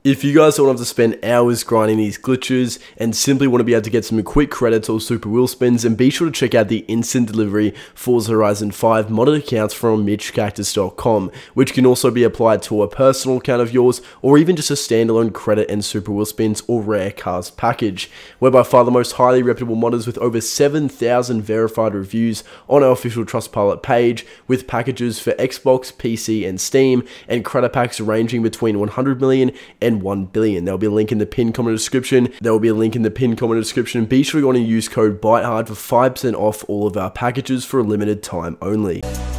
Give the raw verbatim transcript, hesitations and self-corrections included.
If you guys don't have to spend hours grinding these glitches and simply want to be able to get some quick credits or super wheel spins, then be sure to check out the instant delivery Forza Horizon five modded accounts from mitch cactus dot com, which can also be applied to a personal account of yours or even just a standalone credit and super wheel spins or rare cars package. We're by far the most highly reputable modders with over seven thousand verified reviews on our official Trustpilot page, with packages for Xbox, P C and Steam, and credit packs ranging between one hundred million and one billion. There will be a link in the pinned comment description. There will be a link in the pinned comment description. Be sure to go on and use code BITEHARD for five percent off all of our packages for a limited time only.